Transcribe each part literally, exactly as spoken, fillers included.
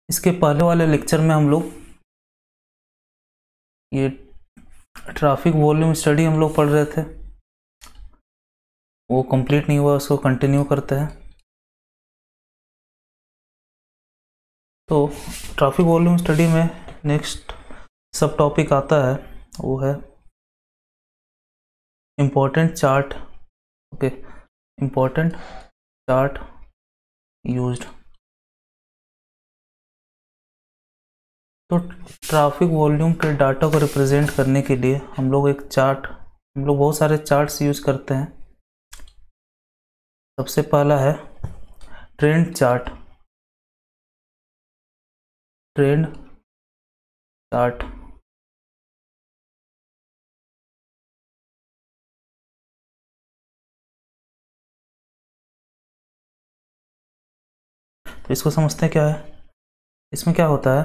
इसके पहले वाले लेक्चर में हम लोग ये ट्रैफिक वॉल्यूम स्टडी हम लोग पढ़ रहे थे, वो कंप्लीट नहीं हुआ, उसको कंटिन्यू करते हैं। तो ट्रैफिक वॉल्यूम स्टडी में नेक्स्ट सब टॉपिक आता है, वो है important chart. Okay, important chart used. तो ट्रैफिक वॉल्यूम के डाटा को रिप्रेजेंट करने के लिए हम लोग एक चार्ट, हम लोग बहुत सारे चार्ट्स यूज करते हैं। सबसे पहला है ट्रेंड चार्ट। ट्रेंड चार्ट तो इसको समझते हैं क्या है। इसमें क्या होता है,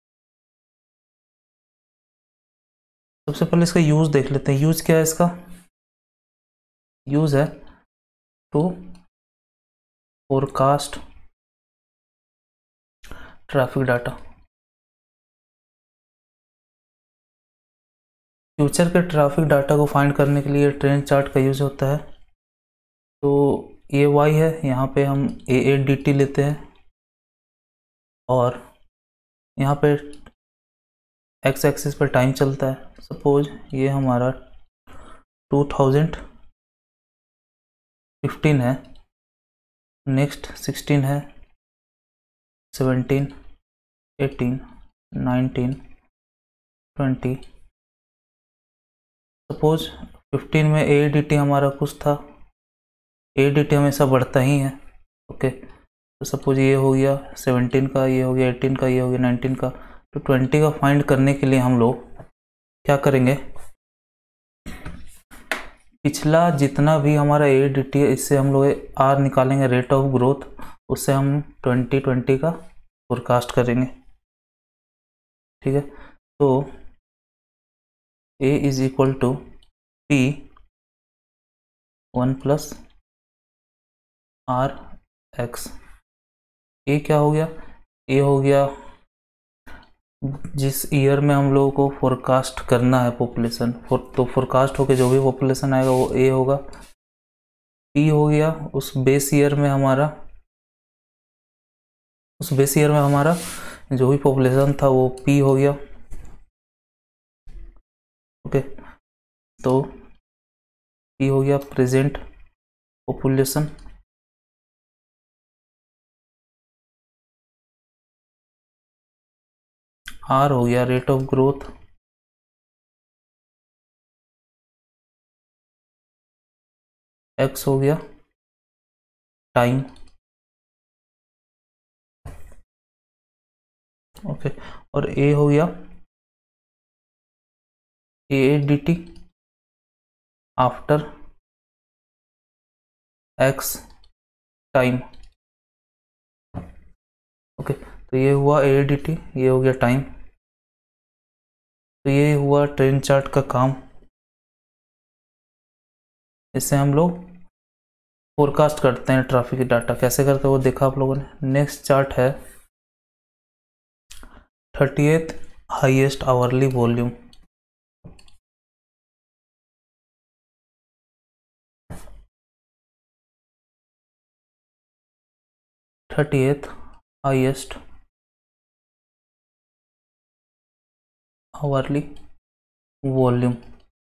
सबसे पहले इसका यूज देख लेते हैं। यूज क्या है इसका? यूज है to forecast traffic data. Future के ट्रैफिक डाटा को फाइंड करने के लिए ट्रेंड चार्ट का यूज होता है। तो ये वाई है, यहाँ पे हम ए ए डी टी लेते हैं और यहाँ पे एक्स एक्सिस पर टाइम चलता है। सपोज ये हमारा टू थाउजेंड फिफ्टीन है, नेक्स्ट सिक्सटीन है, seventeen, eighteen, nineteen, twenty. Suppose fifteen में ए डी टी हमारा कुछ था, ए डी टी हमेशा बढ़ता ही है। ओके, तो सपोज ये हो गया सेवनटीन का, ये हो गया एटीन का, ये हो गया नाइनटीन का। तो ट्वेंटी का फाइंड करने के लिए हम लोग क्या करेंगे, पिछला जितना भी हमारा ए डी टी है इससे हम लोग आर निकालेंगे, रेट ऑफ ग्रोथ, उससे हम ट्वेंटी ट्वेंटी का फोरकास्ट करेंगे। ठीक है, तो A is equal to P one plus R X. A क्या हो गया? ए हो गया जिस ईयर में हम लोगों को फोरकास्ट करना है पॉपुलेशन, तो फोरकास्ट होके जो भी पॉपुलेशन आएगा वो ए होगा। पी हो गया उस बेस ईयर में हमारा, उस बेस ईयर में हमारा जो भी पॉपुलेशन था वो पी हो गया। ओके, तो पी हो गया प्रेजेंट पॉपुलेशन। आर हो गया रेट ऑफ ग्रोथ। एक्स हो गया टाइम। ओके, और ए हो गया A D T after X time. Okay, तो ये हुआ ए डी टी, ये हो गया टाइम। तो ये हुआ ट्रेंड चार्ट का काम। इससे हम लोग फोरकास्ट करते हैं ट्रैफिक डाटा। कैसे करते हैं वो देखा आप लोगों ने। नेक्स्ट चार्ट है thirtieth highest hourly volume. Thirtieth highest hourly volume.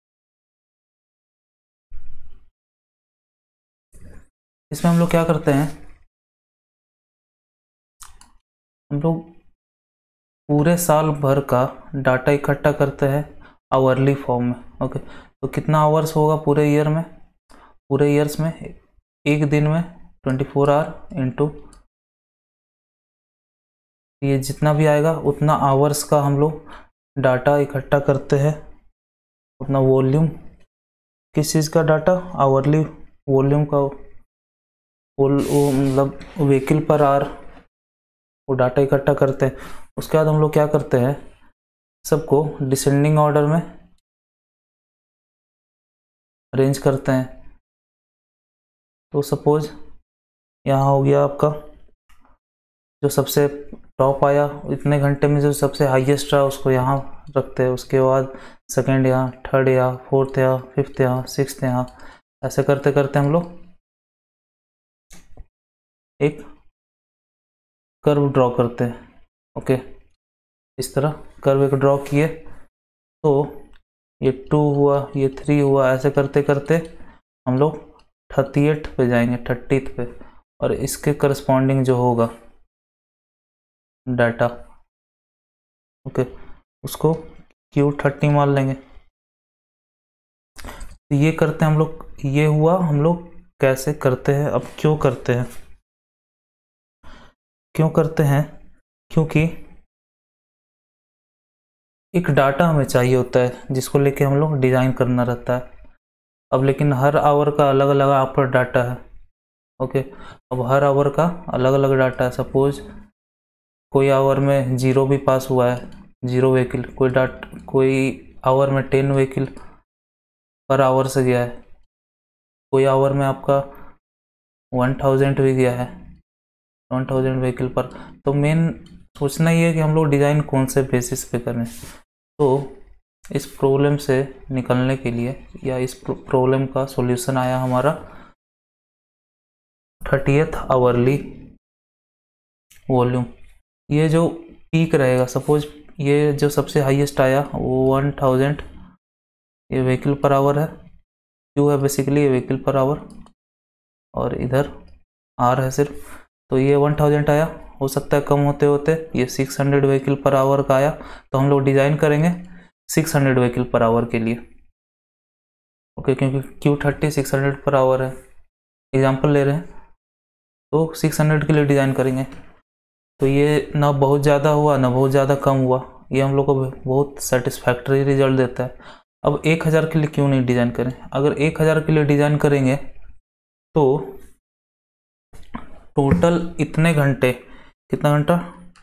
इसमें हम लोग क्या करते हैं, हम लोग पूरे साल भर का डाटा इकट्ठा करते हैं आवरली फॉर्म में। ओके, तो कितना आवर्स होगा पूरे ईयर में? पूरे ईयर्स में एक दिन में ट्वेंटी फोर आवर इंटू ये जितना भी आएगा उतना आवर्स का हम लोग डाटा इकट्ठा करते हैं। उतना वॉल्यूम, किस चीज़ का डाटा? आवरली वॉल्यूम का, वो मतलब व्हीकल पर आर वो डाटा इकट्ठा करते हैं। उसके बाद हम लोग क्या करते हैं, सबको डिसेंडिंग ऑर्डर में अरेंज करते हैं। तो सपोज यहाँ हो गया आपका जो सबसे टॉप आया, इतने घंटे में जो सबसे हाईएस्ट रहा उसको यहाँ रखते हैं, उसके बाद सेकेंड यहाँ, थर्ड यहाँ, फोर्थ यहाँ, फिफ्थ यहाँ, सिक्स्थ यहाँ, ऐसे करते करते हम लोग एक कर्व ड्रॉ करते हैं। ओके, इस तरह कर्व एक ड्रॉ किए, तो ये टू हुआ, ये थ्री हुआ, ऐसे करते करते हम लोग थर्टी एट पे जाएंगे, थर्टीथ पे, और इसके करस्पॉन्डिंग जो होगा डाटा, ओके, उसको क्यू थर्टी मान लेंगे। तो ये करते हैं हम लोग, ये हुआ हम लोग कैसे करते हैं। अब क्यों करते हैं, क्यों करते हैं, क्योंकि एक डाटा हमें चाहिए होता है जिसको लेके हम लोग डिज़ाइन करना रहता है। अब लेकिन हर आवर का अलग अलग आपका डाटा है। ओके, अब हर आवर का अलग अलग डाटा है। सपोज कोई आवर में जीरो भी पास हुआ है, जीरो व्हीकल, कोई डाट कोई आवर में टेन व्हीकल पर आवर से गया है, कोई आवर में आपका वन थाउजेंड भी गया है, वन थाउजेंड व्हीकल पर। तो मेन सोचना ही है कि हम लोग डिज़ाइन कौन से बेसिस पे करें। तो इस प्रॉब्लम से निकलने के लिए, या इस प्रॉब्लम का सॉल्यूशन आया हमारा थर्टीएथ आवरली वॉल्यूम। ये जो पीक रहेगा, सपोज ये जो सबसे हाईएस्ट आया वो वन थाउजेंड, ये व्हीकल पर आवर है, क्यू है बेसिकली ये व्हीकल पर आवर, और इधर आर है सिर्फ। तो ये वन थाउजेंड आया, हो सकता है कम होते होते ये six hundred vehicle per hour का आया, तो हम लोग डिज़ाइन करेंगे six hundred vehicle per hour के लिए। ओके, क्योंकि Q thirty six hundred per hour है, एग्जांपल ले रहे हैं, तो सिक्स हंड्रेड के लिए डिज़ाइन करेंगे। तो ये ना बहुत ज़्यादा हुआ ना बहुत ज़्यादा कम हुआ, ये हम लोग को बहुत सेटिस्फैक्ट्री रिजल्ट देता है। अब एक हज़ार के लिए क्यों नहीं डिज़ाइन करें। अगर एक हज़ार के लिए डिज़ाइन करेंगे तो टोटल इतने घंटे, कितना घंटा,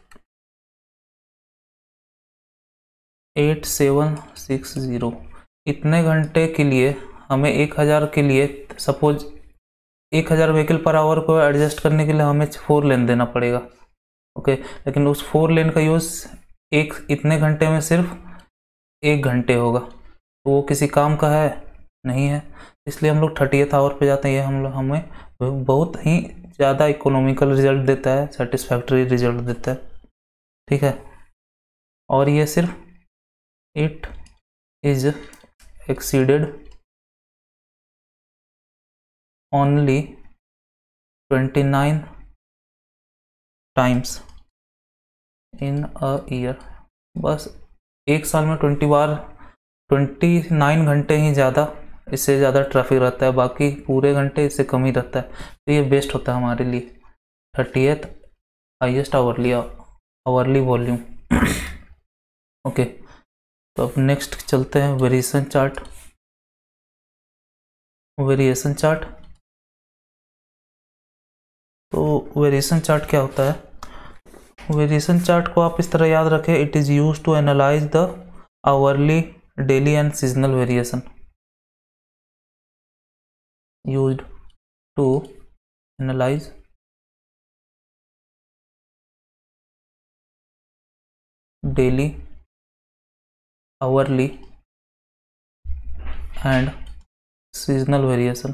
एट सेवन सिक्स ज़ीरो, इतने घंटे के लिए हमें एक हज़ार के लिए, सपोज एक हज़ार व्हीकल पर आवर को एडजस्ट करने के लिए हमें फोर लेन देना पड़ेगा। ओके, लेकिन उस फोर लेन का यूज़ एक इतने घंटे में सिर्फ एक घंटे होगा, तो वो किसी काम का है नहीं है। इसलिए हम लोग थर्टीएथ आवर पे जाते हैं। ये हम लोग हमें बहुत ही ज़्यादा इकोनॉमिकल रिजल्ट देता है, सेटिस्फैक्ट्री रिजल्ट देता है, ठीक है। और ये सिर्फ it is exceeded only twenty nine times in a year, बस एक साल में ट्वेंटी बार, ट्वेंटी नाइन घंटे ही ज़्यादा, इससे ज़्यादा ट्रैफिक रहता है, बाकी पूरे घंटे इससे कम ही रहता है। तो ये बेस्ट होता है हमारे लिए, thirtieth highest hourly hourly volume. Okay, तो अब नेक्स्ट चलते हैं वेरिएशन चार्ट। वेरिएशन चार्ट, तो वेरिएशन चार्ट क्या होता है। वेरिएशन चार्ट को आप इस तरह याद रखें, it is use to analyze the hourly, daily and seasonal variation, used to analyze daily, hourly and seasonal variation।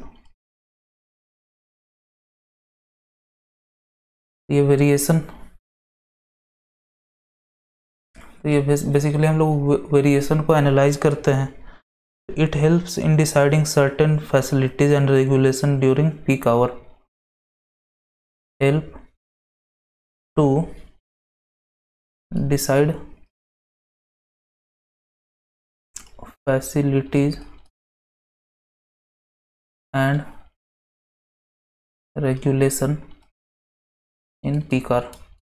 ये वेरिएशन, ये बेसिकली हम लोग वेरिएशन को एनालाइज करते हैं। It helps in deciding certain facilities and regulation during peak hour, help to decide facilities and regulation in peak hour.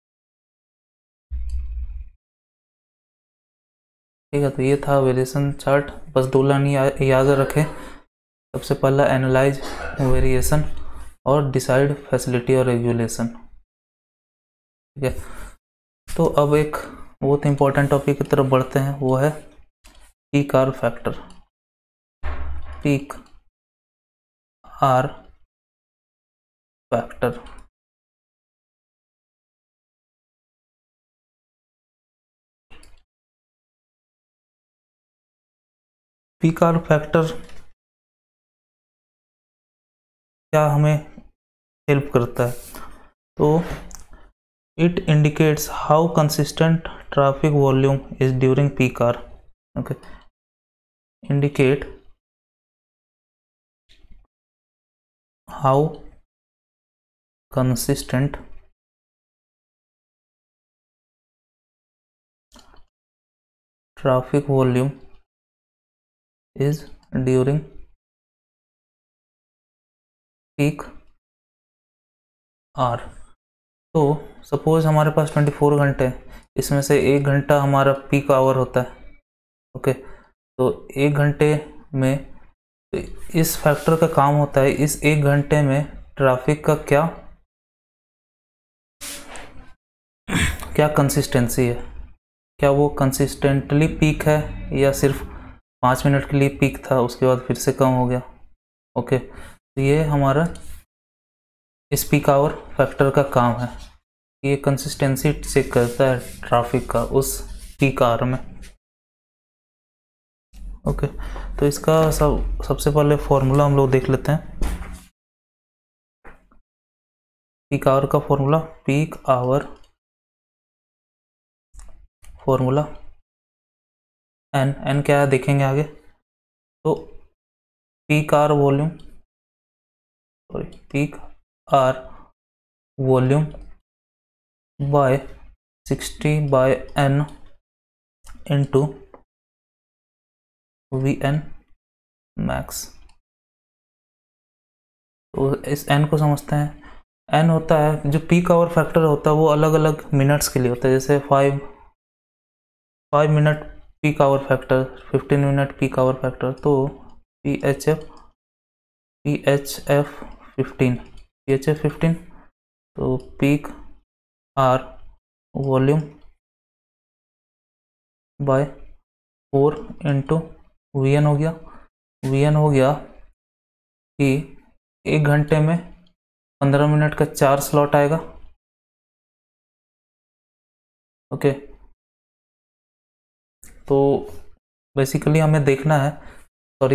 ठीक है, तो ये था वेरिएशन चार्ट। बस दो लाइन याद रखें, सबसे पहला एनालाइज वेरिएशन और डिसाइड फैसिलिटी और रेगुलेशन। ठीक है, तो अब एक बहुत इंपॉर्टेंट टॉपिक की तरफ बढ़ते हैं, वो है peak hour factor. Peak hour factor, peak hour factor क्या हमें हेल्प करता है, तो it indicates how consistent traffic volume is during peak hour. Okay, indicate how consistent traffic volume is during peak hour। तो सपोज हमारे पास चौबीस घंटे हैं, इसमें से एक घंटा हमारा पीक आवर होता है। ओके, तो एक घंटे में इस फैक्टर का काम होता है इस एक घंटे में ट्रैफिक का क्या क्या कंसिस्टेंसी है, क्या वो कंसिस्टेंटली पीक है या सिर्फ पाँच मिनट के लिए पीक था उसके बाद फिर से कम हो गया। ओके, तो ये हमारा इस पीक आवर फैक्टर का काम है, ये कंसिस्टेंसी चेक करता है ट्रैफिक का उस पीक आवर में। ओके, तो इसका सब सबसे पहले फॉर्मूला हम लोग देख लेते हैं। पीक आवर का formula, peak hour formula N, N क्या है देखेंगे आगे। तो peak hour volume sorry peak hour volume by sixty by N into V N max. तो इस एन को समझते हैं। एन होता है जो पीक आवर फैक्टर होता है वो अलग अलग मिनट्स के लिए होता है, जैसे five five minute peak hour factor, fifteen minute peak hour factor. तो P H F P H F fifteen P H F fifteen तो peak hour volume by four into V N हो गया। We N हो गया कि एक घंटे में पंद्रह मिनट का चार स्लॉट आएगा। ओके, तो बेसिकली हमें देखना है, सॉरी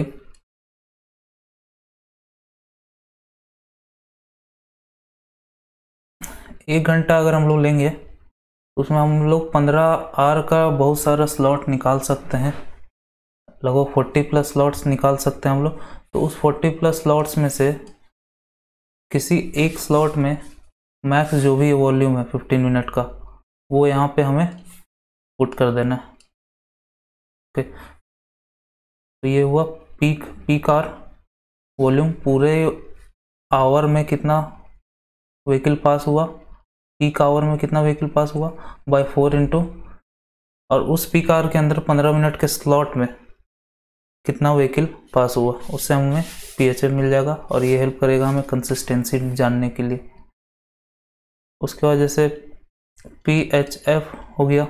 एक घंटा अगर हम लोग लेंगे उसमें हम लोग पंद्रह आर का बहुत सारा स्लॉट निकाल सकते हैं, लगभग फोर्टी प्लस स्लॉट्स निकाल सकते हैं हम लोग। तो उस फोर्टी प्लस स्लॉट्स में से किसी एक स्लॉट में मैक्स जो भी वॉल्यूम है फिफ्टीन मिनट का वो यहाँ पे हमें पुट कर देना है। ओके, तो ये हुआ पीक पीक आवर वॉल्यूम, पूरे आवर में कितना व्हीकल पास हुआ, पीक आवर में कितना व्हीकल पास हुआ बाय फोर इंटू, और उस पीक आवर के अंदर पंद्रह मिनट के स्लॉट में कितना व्हीकल पास हुआ, उससे हमें पी एच एफ मिल जाएगा और ये हेल्प करेगा हमें कंसिस्टेंसी जानने के लिए। उसके बाद जैसे पी एच एफ हो गया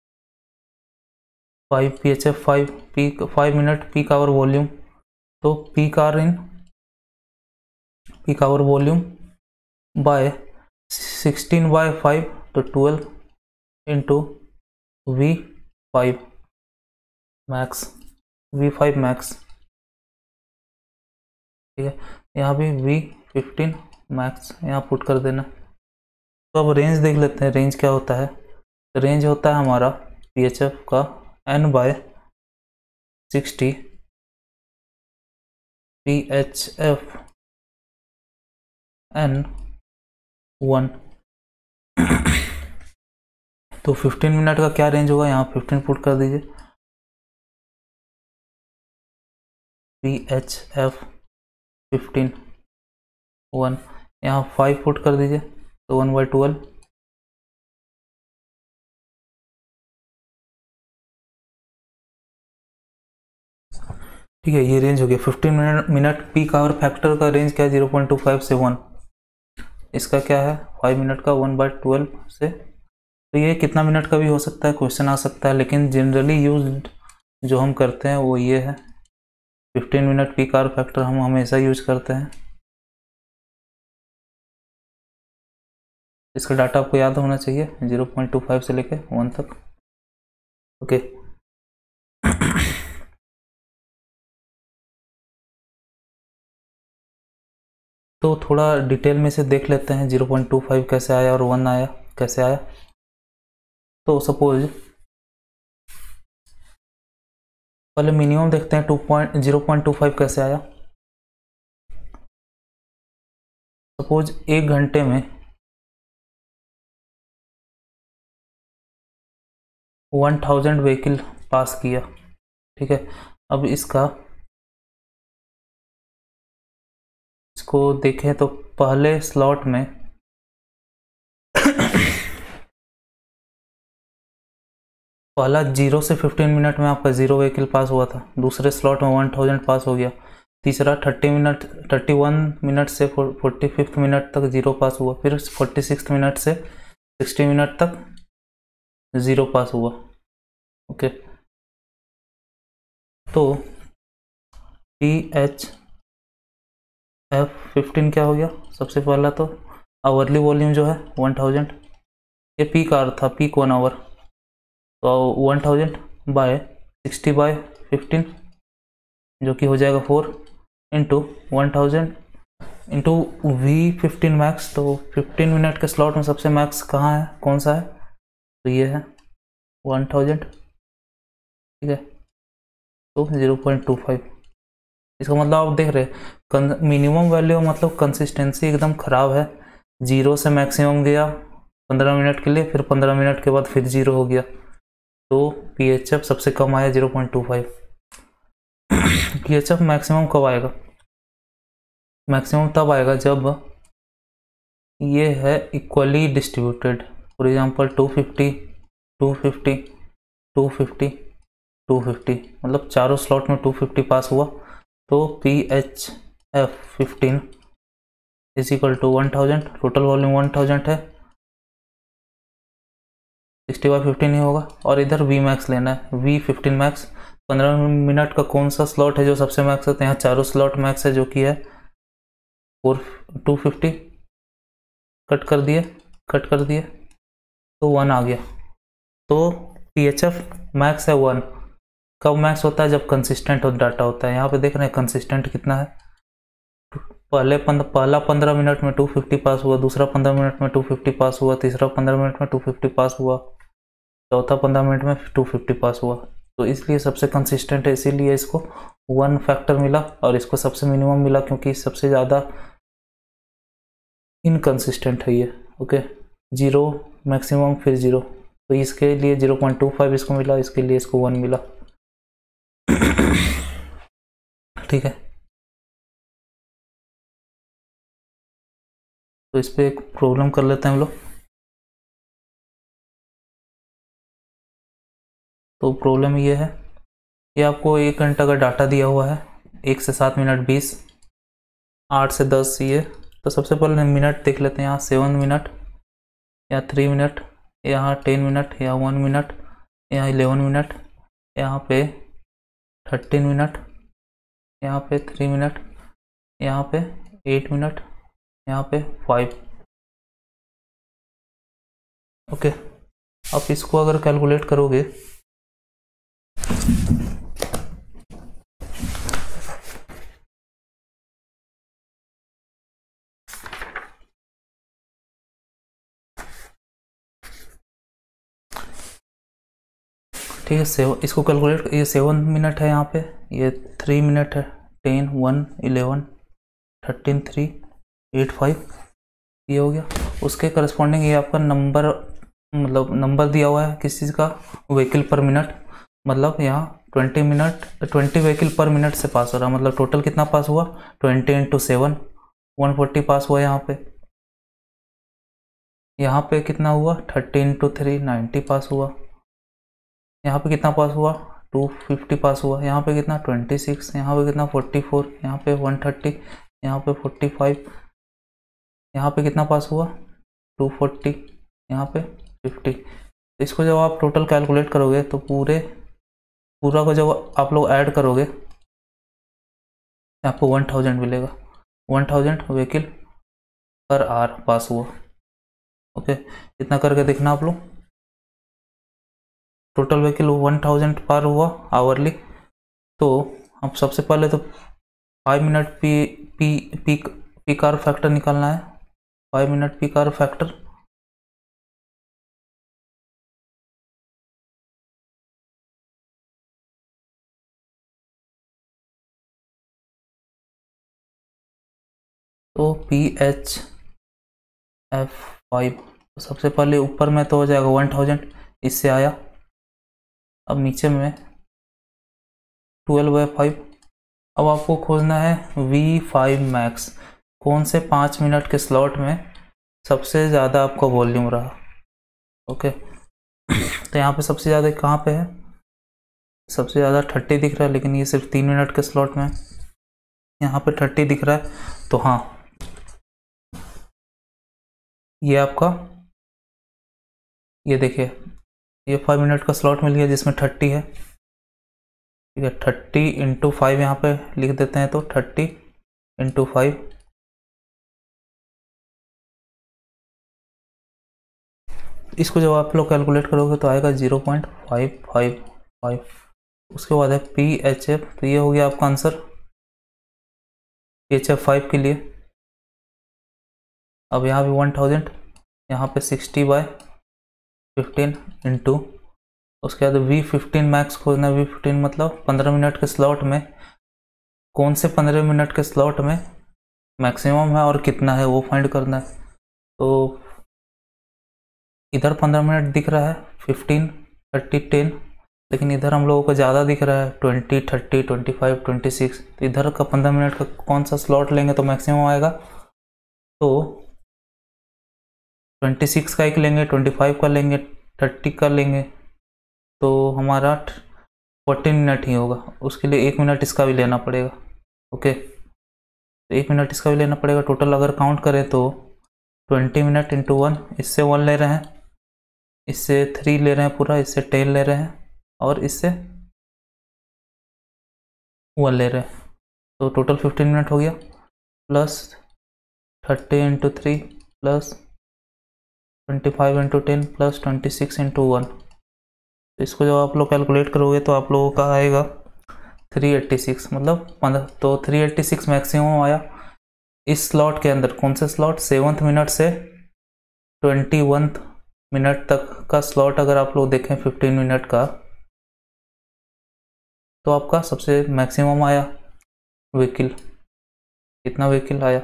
five, P H F five peak five minute peak hour volume, तो peak hour in peak hour volume by sixteen by five तो twelve into V five max V five max. ठीक है, यहाँ भी V fifteen max यहाँ put कर देना। तो अब रेंज देख लेते हैं, रेंज क्या होता है। रेंज होता है हमारा पी एच एफ का N by sixty P H F N one. तो फिफ्टीन मिनट का क्या रेंज होगा, यहाँ फिफ्टीन पुट कर दीजिए, P H F fifteen one, यहाँ फाइव पुट कर दीजिए तो वन बाई ट्वेल्व। ठीक है, ये रेंज हो गया fifteen minute minute peak hour factor का रेंज क्या है, जीरो पॉइंट टू फाइव से वन। इसका क्या है फाइव मिनट का वन बाई ट्वेल्व से। तो ये कितना मिनट का भी हो सकता है, क्वेश्चन आ सकता है, लेकिन जनरली यूज जो हम करते हैं वो ये है fifteen minute peak hour factor हम हमेशा यूज करते हैं। इसका डाटा आपको याद होना चाहिए जीरो पॉइंट टू फाइव से लेके वन तक। ओके तो थोड़ा डिटेल में से देख लेते हैं ज़ीरो पॉइंट टू फाइव कैसे आया और वन आया कैसे आया। तो सपोज पहले मिनिमम देखते हैं two point zero point two five कैसे आया। सपोज एक घंटे में वन थाउजेंड व्हीकल पास किया, ठीक है। अब इसका इसको देखें तो पहले स्लॉट में पहला जीरो से फिफ्टीन मिनट में आपका जीरो व्हीकल पास हुआ था, दूसरे स्लॉट में वन थाउजेंड पास हो गया, तीसरा thirty minute thirty one minute से फोर्टी फिफ्थ मिनट तक जीरो पास हुआ, फिर फोर्टी सिक्स मिनट से सिक्सटी मिनट तक ज़ीरो पास हुआ। ओके, तो पी एच एफ फिफ्टीन क्या हो गया? सबसे पहला तो आवरली वॉल्यूम जो है वन थाउजेंड, ये पीक आवर था, पीक वन आवर, तो one thousand by sixty by fifteen जो कि हो जाएगा four into one thousand into V fifteen max. तो फिफ्टीन मिनट के स्लॉट में सबसे मैक्स कहाँ है, कौन सा है? तो ये है वन थाउजेंड, ठीक है। तो ज़ीरो पॉइंट टू फाइव, इसका मतलब आप देख रहे मिनिमम वैल्यू मतलब कंसिस्टेंसी एकदम ख़राब है। जीरो से मैक्सिमम गया पंद्रह मिनट के लिए, फिर पंद्रह मिनट के बाद फिर जीरो हो गया, तो पी एच एफ सबसे कम आया zero point two five. P H F maximum कब आएगा? मैक्सिमम तब आएगा जब ये है equally distributed. For example two fifty, two fifty, two fifty, two fifty, मतलब चारों स्लॉट में टू फिफ्टी पास हुआ, तो P H F fifteen is equal to one thousand, total volume one thousand है, सिक्सटी बाई फिफ्टीन ही होगा। और इधर वी मैक्स लेना है, वी फिफ्टीन मैक्स, पंद्रह मिनट का कौन सा स्लॉट है जो सबसे मैक्स है? तो यहाँ चारों स्लॉट मैक्स है जो कि है फोर टू फिफ्टी, कट कर दिए कट कर दिए तो वन आ गया। तो पी एच एफ मैक्स है वन। कब मैक्स होता है? जब कंसिस्टेंट डाटा होता है। यहाँ पे देख रहे हैं कंसिस्टेंट कितना है, पहले पंद, पहला पंद्रह मिनट में टू फिफ्टी पास हुआ, दूसरा पंद्रह मिनट में टू फिफ्टी पास हुआ, तीसरा पंद्रह मिनट में टू फिफ्टी पास हुआ, चौथा पंद्रह मिनट में टू फिफ्टी पास हुआ। तो इसलिए सबसे कंसिस्टेंट है, इसीलिए इसको वन फैक्टर मिला और इसको सबसे मिनिमम मिला, क्योंकि सबसे ज़्यादा इनकंसिस्टेंट है ये। ओके, जीरो मैक्सिमम फिर जीरो, तो इसके लिए ज़ीरो पॉइंट टू फाइव इसको मिला, इसके लिए इसको वन मिला। ठीक है, तो इस पे एक प्रॉब्लम कर लेते हैं हम लोग। तो प्रॉब्लम ये है, ये आपको एक घंटा का डाटा दिया हुआ है, एक से सात मिनट बीस, आठ से दस ये। तो सबसे पहले मिनट देख लेते हैं, यहाँ सेवन मिनट, यहाँ थ्री मिनट, यहाँ टेन मिनट, यहाँ वन मिनट, यहाँ इलेवन मिनट, यहाँ पे थर्टीन मिनट, यहाँ पे थ्री मिनट, यहाँ पे एट मिनट, यहाँ पे फाइव। ओके, आप इसको अगर कैलकुलेट करोगे ठीक है, सेवन, इसको कैलकुलेट, ये सेवन मिनट है, यहाँ पे ये थ्री मिनट है, ten, one, eleven, thirteen, three, eight, five, ये हो गया। उसके करस्पॉन्डिंग ये आपका नंबर, मतलब नंबर दिया हुआ है किस चीज़ का? व्हीकल पर मिनट, मतलब यहाँ twenty minute twenty vehicle per minute से पास हो रहा है, मतलब टोटल कितना पास हुआ? Twenty into seven, one forty pass हुआ यहाँ पे। यहाँ पे कितना हुआ? Thirty into three, ninety pass हुआ। यहाँ पे कितना पास हुआ? टू फिफ्टी पास हुआ। यहाँ पे कितना? Twenty six. यहाँ पे कितना? Forty four. यहाँ पे वन थर्टी, यहाँ पे फोर्टी फाइव। यहाँ पे कितना पास हुआ? टू फोर्टी, यहाँ पे फिफ्टी। इसको जब आप टोटल कैलकुलेट करोगे तो पूरे पूरा को जब आप लोग ऐड करोगे आपको वन थाउजेंड मिलेगा। One thousand vehicle per hour pass हुआ। ओके, इतना करके देखना आप लोग, टोटल व्हीकल वन थाउजेंड पार हुआ आवरली। तो हम सबसे पहले तो five minute P P peak peak hour factor निकालना है, five minute peak hour factor. तो पी एच एफ फाइव, तो सबसे पहले ऊपर में तो हो जाएगा वन थाउजेंड, इससे आया। अब नीचे में ट्वेल्व बाई फाइव। अब आपको खोजना है वी फाइव मैक्स, कौन से पाँच मिनट के स्लॉट में सबसे ज़्यादा आपका वॉल्यूम रहा। ओके, तो यहाँ पे सबसे ज़्यादा कहाँ पे है, सबसे ज़्यादा थर्टी दिख रहा है, लेकिन ये सिर्फ तीन मिनट के स्लॉट में। यहाँ पे थर्टी दिख रहा है, तो हाँ ये आपका, ये देखिए ये फाइव मिनट का स्लॉट मिल गया जिसमें थर्टी है। ठीक है, थर्टी इंटू फाइव यहाँ पे लिख देते हैं, तो थर्टी इंटू फाइव, इसको जब आप लोग कैलकुलेट करोगे तो आएगा zero point five five five. उसके बाद है पी एच एफ, तो ये हो गया आपका answer P H F five के लिए। अब यहाँ भी वन थाउजेंड, यहाँ पे सिक्सटी बाय फिफ्टीन इंटू, उसके बाद वी फिफ्टीन मैक्स खोजना। वी फिफ्टीन मतलब पंद्रह मिनट के स्लॉट में कौन से पंद्रह मिनट के स्लॉट में मैक्सिमम है और कितना है वो फाइंड करना है। तो इधर पंद्रह मिनट दिख रहा है, फिफ्टीन, थर्टी, टेन, लेकिन इधर हम लोगों को ज़्यादा दिख रहा है twenty, thirty, twenty five, twenty six. तो इधर का पंद्रह मिनट का कौन सा स्लॉट लेंगे तो मैक्सिमम आएगा, तो ट्वेंटी सिक्स का एक लेंगे, ट्वेंटी फाइव का लेंगे, थर्टी का लेंगे, तो हमारा फोर्टीन मिनट ही होगा। उसके लिए एक मिनट इसका भी लेना पड़ेगा। ओके, तो एक मिनट इसका भी लेना पड़ेगा। टोटल अगर काउंट करें तो ट्वेंटी मिनट इंटू वन, इससे वन ले रहे हैं, इससे थ्री ले रहे हैं पूरा, इससे टेन ले रहे हैं, और इससे वन ले रहे हैं, तो टोटल फिफ्टीन मिनट हो गया। Plus thirty into three plus twenty five into ten plus twenty six into one. तो इसको जब आप लोग कैलकुलेट करोगे तो आप लोगों का आएगा थ्री एट्टी सिक्स, मतलब पंद्रह, तो थ्री एट्टी सिक्स मैक्सिमम आया इस स्लॉट के अंदर। कौन से स्लॉट, सेवन्थ मिनट से ट्वेंटी वंथ मिनट तक का स्लॉट अगर आप लोग देखें फिफ्टीन मिनट का, तो आपका सबसे मैक्सिमम आया व्हीकल। कितना व्हीकल आया,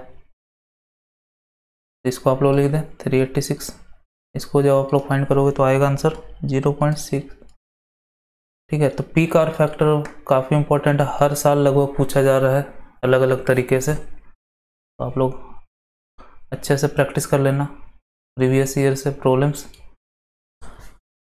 इसको आप लोग लिख दें थ्री एट्टी सिक्स। इसको जब आप लोग फाइंड करोगे तो आएगा आंसर जीरो पॉइंट सिक्स। ठीक है, तो पीक आवर फैक्टर काफ़ी इंपॉर्टेंट है, हर साल लगभग पूछा जा रहा है अलग अलग तरीके से, तो आप लोग अच्छे से प्रैक्टिस कर लेना प्रीवियस ईयर से प्रॉब्लम्स।